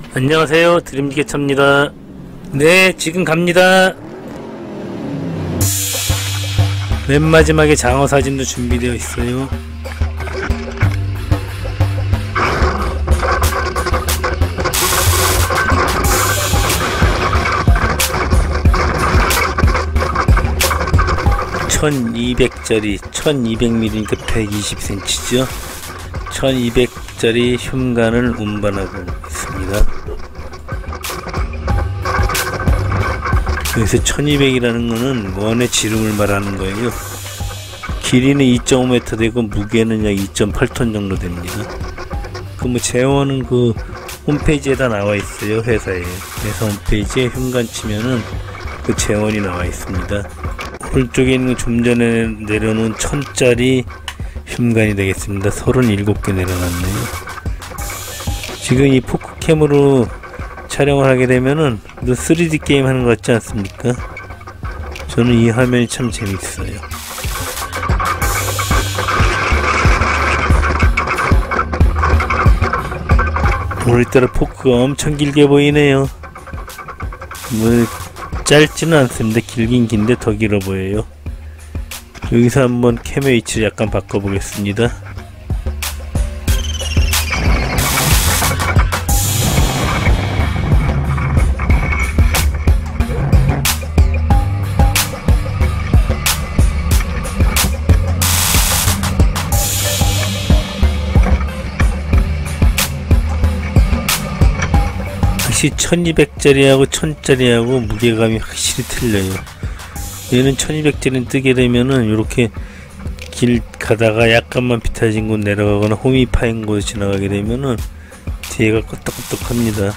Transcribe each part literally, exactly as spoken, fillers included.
안녕하세요, 드림기계차입니다. 네, 지금 갑니다. 맨 마지막에 장어 사진도 준비되어 있어요. 천이백짜리 천이백 밀리미터 백이십 센티미터죠. 천이백짜리 흉관을 운반하고 있습니다. 여기서 천이백이라는 거는 원의 지름을 말하는 거예요. 길이는 이 점 오 미터 되고 무게는 약 이 점 팔 톤 정도 됩니다. 그 뭐 재원은 그 홈페이지에다 나와 있어요, 회사에. 회사 홈페이지에 흉관 치면은 그 재원이 나와 있습니다. 오른쪽에 있는 좀 전에 내려놓은 천짜리 흉관이 되겠습니다. 서른일곱 개 내려놨네요. 지금 이 포크캠으로 촬영을 하게 되면은 쓰리디 게임 하는 것 같지 않습니까? 저는 이 화면이 참 재밌어요. 오늘따라 포크가 엄청 길게 보이네요. 뭐 짧지는 않습니다. 길긴 긴데 더 길어 보여요. 여기서 한번 캠의 위치를 약간 바꿔보겠습니다. 역시 천이백짜리하고 천짜리하고 무게감이 확실히 틀려요. 얘는 천이백짜리는 뜨게 되면은 이렇게 길 가다가 약간만 비탈진 곳 내려가거나 홈이 파인 곳 지나가게 되면은 뒤에가 끄떡끄떡합니다.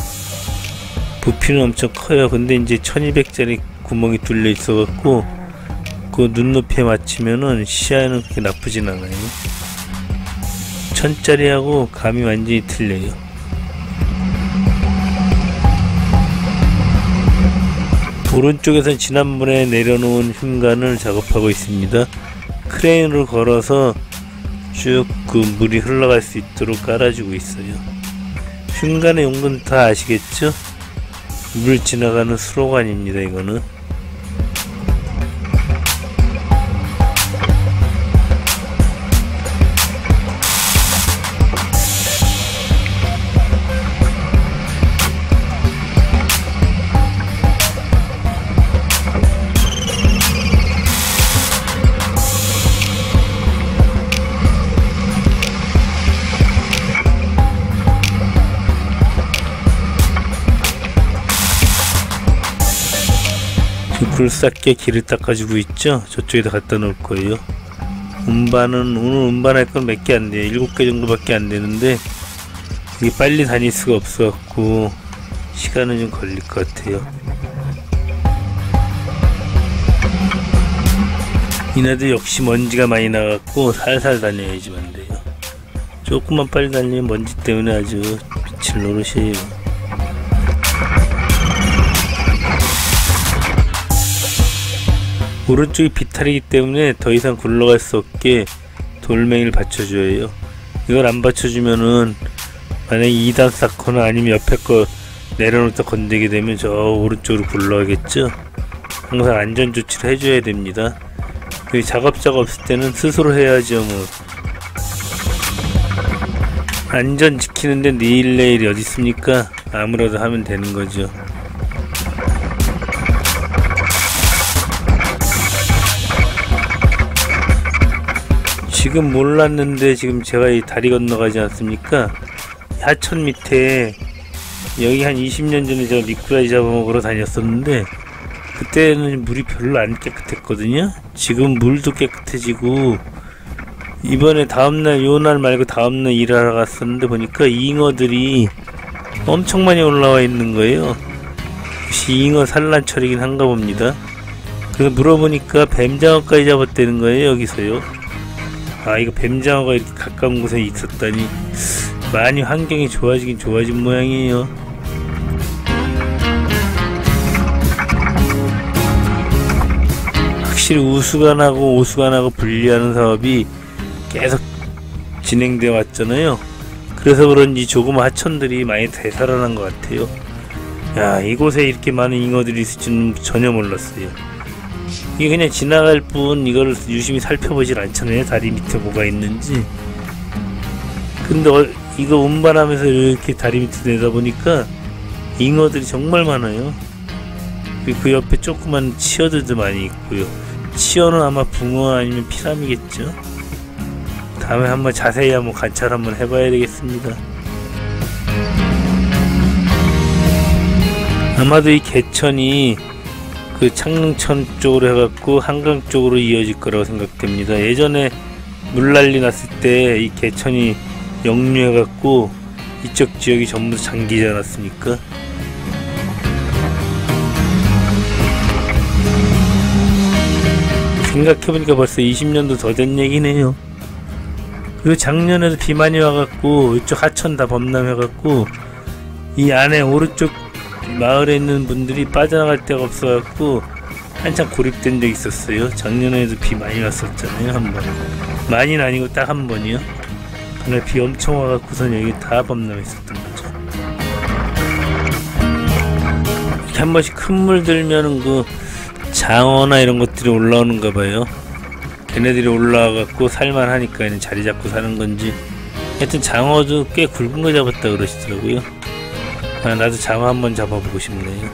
부피는 엄청 커요. 근데 이제 천이백짜리 구멍이 뚫려 있어 갖고 그 눈높이에 맞추면은 시야는 그렇게 나쁘진 않아요. 천짜리하고 감이 완전히 틀려요. 오른쪽에선 지난번에 내려놓은 흉관을 작업하고 있습니다. 크레인으로 걸어서 쭉 그 물이 흘러갈 수 있도록 깔아주고 있어요. 흉관의 용도는 다 아시겠죠? 물 지나가는 수로관입니다. 이거는 굴삭게 길을 닦아주고 있죠. 저쪽에다 갖다 놓을 거예요. 운반은 오늘 운반할 건 몇 개 안 돼요. 일곱 개 정도밖에 안 되는데 이게 빨리 다닐 수가 없어 갖고 시간은 좀 걸릴 것 같아요. 이나도 역시 먼지가 많이 나갖고 살살 다녀야지만 돼요. 조금만 빨리 달리면 먼지 때문에 아주 미칠 노릇이에요. 오른쪽이 비탈이기 때문에 더 이상 굴러갈 수 없게 돌멩이를 받쳐줘야 해요. 이걸 안 받쳐주면은 만약에 이 단 쌓거나 아니면 옆에 거 내려놓다 건드게 되면 저 오른쪽으로 굴러가겠죠. 항상 안전 조치를 해줘야 됩니다. 작업자가 없을 때는 스스로 해야죠. 뭐 안전 지키는데 내일 내일이 어디 있습니까? 아무래도 하면 되는 거죠. 지금 몰랐는데 지금 제가 이 다리 건너가지 않습니까? 하천 밑에 여기 한 이십 년 전에 제가 미꾸라지 잡아먹으러 다녔었는데 그때는 물이 별로 안 깨끗했거든요. 지금 물도 깨끗해지고 이번에 다음날 요날 말고 다음날 일하러 갔었는데 보니까 잉어들이 엄청 많이 올라와 있는 거예요. 혹시 잉어 산란철이긴 한가 봅니다. 그래서 물어보니까 뱀장어까지 잡았다는 거예요. 여기서요. 아, 이거 뱀장어가 이렇게 가까운 곳에 있었다니 많이 환경이 좋아지긴 좋아진 모양이에요. 확실히 우수관하고 오수관하고 분리하는 사업이 계속 진행되어 왔잖아요. 그래서 그런지 조그마 하천들이 많이 되살아난 것 같아요. 야, 이곳에 이렇게 많은 잉어들이 있을 줄은 전혀 몰랐어요. 이게 그냥 지나갈 뿐 이거를 유심히 살펴보질 않잖아요. 다리 밑에 뭐가 있는지. 근데 어, 이거 운반하면서 이렇게 다리 밑에 내다보니까 잉어들이 정말 많아요. 그리고 그 옆에 조그만 치어들도 많이 있고요. 치어는 아마 붕어 아니면 피라미겠죠. 다음에 한번 자세히 한번 관찰 한번 해봐야 되겠습니다. 아마도 이 개천이 그 창릉천 쪽으로 해갖고 한강 쪽으로 이어질 거라고 생각됩니다. 예전에 물난리 났을 때 이 개천이 역류해갖고 이쪽 지역이 전부 잠기지 않았습니까? 생각해보니까 벌써 이십 년도 더 된 얘기네요. 그리고 작년에도 비 많이 와갖고 이쪽 하천 다 범람해갖고 이 안에 오른쪽 마을에 있는 분들이 빠져나갈 데가 없어갖고 한참 고립된 적이 있었어요. 작년에도 비 많이 왔었잖아요. 한 번. 많이는 아니고 딱 한 번이요. 그날 비 엄청 와갖고선 여기 다 범람했었던 거죠. 이렇게 한 번씩 큰 물 들면은 그 장어나 이런 것들이 올라오는가 봐요. 걔네들이 올라와갖고 살만하니까 자리 잡고 사는 건지. 하여튼 장어도 꽤 굵은 거 잡았다 그러시더라고요. 아, 나도 장어 한번 잡아보고 싶네요.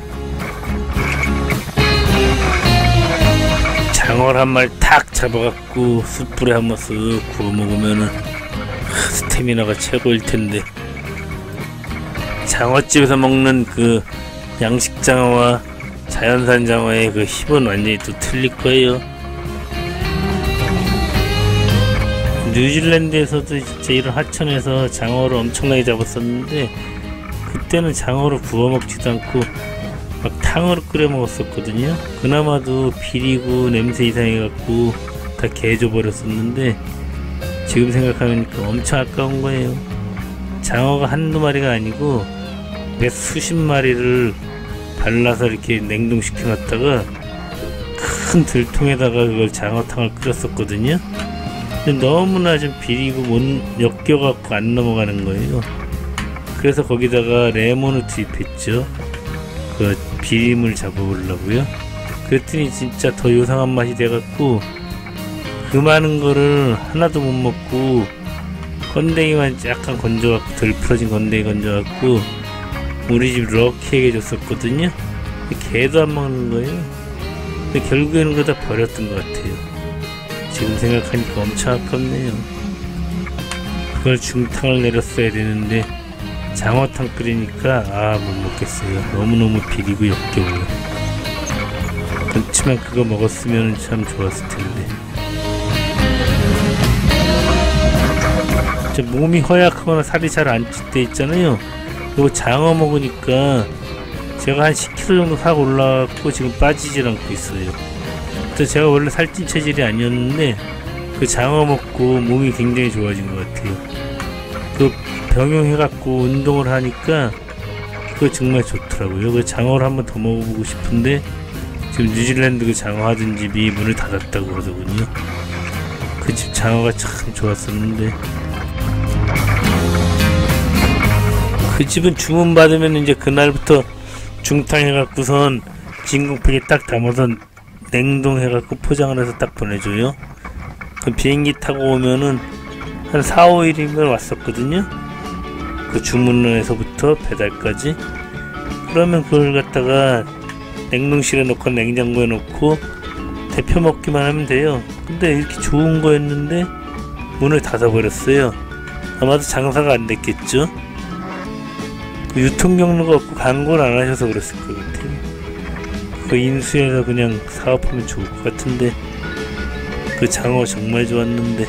장어를 한 마리 탁 잡아갖고 숯불에 한번 쓱 구워 먹으면은 스태미나가 최고일 텐데. 장어집에서 먹는 그 양식 장어와 자연산 장어의 그 힘은 완전히 또 틀릴 거예요. 뉴질랜드에서도 진짜 이런 하천에서 장어를 엄청나게 잡았었는데 그때는 장어를 구워 먹지도 않고 막 탕으로 끓여 먹었었거든요. 그나마도 비리고 냄새 이상해갖고 다 개져 버렸었는데 지금 생각하니까 엄청 아까운 거예요. 장어가 한두 마리가 아니고 몇 수십 마리를 발라서 이렇게 냉동시켜 놨다가 큰 들통에다가 그걸 장어탕을 끓였었거든요. 근데 너무나 좀 비리고 못 엮여갖고 안 넘어가는 거예요. 그래서 거기다가 레몬을 투입했죠. 그 비림을 잡아보려고요. 그랬더니 진짜 더 요상한 맛이 돼갖고 그 많은 거를 하나도 못 먹고 건더기만 약간 건져갖고 덜 풀어진 건더기 건져갖고 우리 집 럭키에게 줬었거든요. 걔도 안 먹는 거예요. 근데 결국에는 그거 다 버렸던 것 같아요. 지금 생각하니까 엄청 아깝네요. 그걸 중탕을 내렸어야 되는데 장어탕 끓이니까 아 못 먹겠어요. 너무너무 비리고 역겨워요. 그렇지만 그거 먹었으면 참 좋았을 텐데. 몸이 허약하거나 살이 잘 안 찔 때 있잖아요. 이거 장어 먹으니까 제가 한 십 킬로그램 정도 확 올라왔고 지금 빠지질 않고 있어요. 그래서 제가 원래 살찐 체질이 아니었는데 그 장어 먹고 몸이 굉장히 좋아진 것 같아요. 그 병용해갖고 운동을 하니까 그거 정말 좋더라고요. 그 장어를 한번 더 먹어보고 싶은데 지금 뉴질랜드 그 장어 하던 집이 문을 닫았다고 그러더군요. 그 집 장어가 참 좋았었는데 그 집은 주문 받으면 이제 그날부터 중탕해갖고선 진공팩에 딱 담아서 냉동해갖고 포장을 해서 딱 보내줘요. 그 비행기 타고 오면은 한 사, 오 일이면 왔었거든요. 그 주문에서부터 배달까지. 그러면 그걸 갖다가 냉동실에 넣고 냉장고에 넣고 데펴 먹기만 하면 돼요. 근데 이렇게 좋은 거였는데 문을 닫아버렸어요. 아마도 장사가 안 됐겠죠. 그 유통 경로가 없고 광고를 안 하셔서 그랬을 것 같아요. 그 인수해서 그냥 사업하면 좋을 것 같은데 그 장어 정말 좋았는데.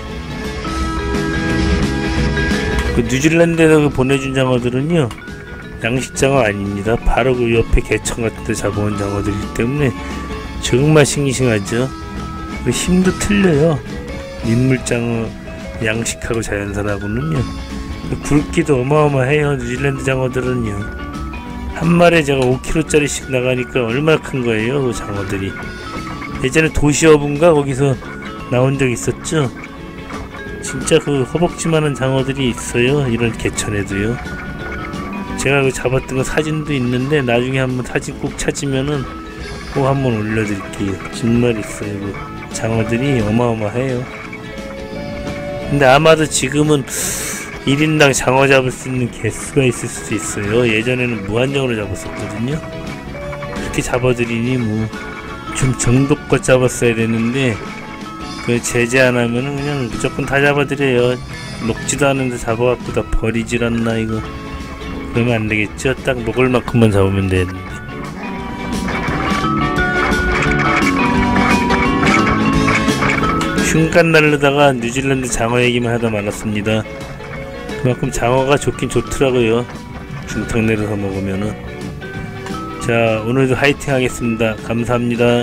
그 뉴질랜드에서 그 보내준 장어들은요 양식 장어 아닙니다. 바로 그 옆에 개천 같은 데 잡아온 장어들이기 때문에 정말 싱싱하죠. 그 힘도 틀려요. 민물장어 양식하고 자연산하고는요. 그 굵기도 어마어마해요. 뉴질랜드 장어들은요 한 마리에 제가 오 킬로그램짜리씩 나가니까 얼마나 큰 거예요. 그 장어들이. 예전에 도시어부인가 거기서 나온 적 있었죠. 진짜 그 허벅지만한 장어들이 있어요. 이런 개천에도요. 제가 그 잡았던 거 사진도 있는데 나중에 한번 사진 꼭 찾으면은 꼭 한번 올려드릴게요. 정말 있어요. 그 장어들이 어마어마해요. 근데 아마도 지금은 일 인당 장어 잡을 수 있는 개수가 있을 수도 있어요. 예전에는 무한정으로 잡았었거든요. 그렇게 잡아드리니 뭐 좀 정도껏 잡았어야 되는데 그 제재 안 하면은 그냥 무조건 다 잡아드려요. 먹지도 않은데 잡아갖고 다 버리질 않나 이거. 그러면 안 되겠죠? 딱 먹을 만큼만 잡으면 되는데. 흉간 날르다가 뉴질랜드 장어 얘기만 하다 말았습니다. 그만큼 장어가 좋긴 좋더라고요. 중탕 내려서 먹으면은. 자, 오늘도 화이팅 하겠습니다. 감사합니다.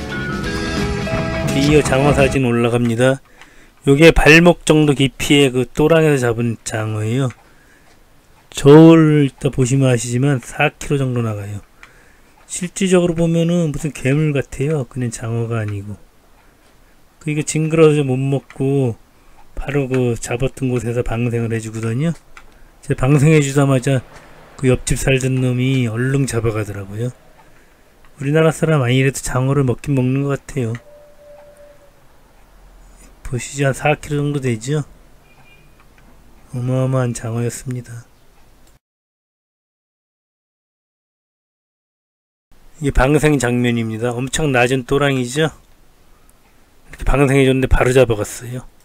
드디어 장어 사진 올라갑니다. 요게 발목 정도 깊이의 그 또랑에서 잡은 장어예요. 저울 이따 보시면 아시지만 사 킬로그램 정도 나가요. 실질적으로 보면은 무슨 괴물 같아요. 그냥 장어가 아니고. 그 이거 징그러워서 못 먹고 바로 그 잡았던 곳에서 방생을 해주거든요. 제가 방생해주자마자 그 옆집 살던 놈이 얼른 잡아가더라고요. 우리나라 사람 아니래도 장어를 먹긴 먹는 것 같아요. 보시지 한 사 킬로그램 정도 되죠? 어마어마한 장어였습니다. 이게 방생 장면입니다. 엄청 낮은 또랑이죠? 이렇게 방생해줬는데 바로 잡아갔어요.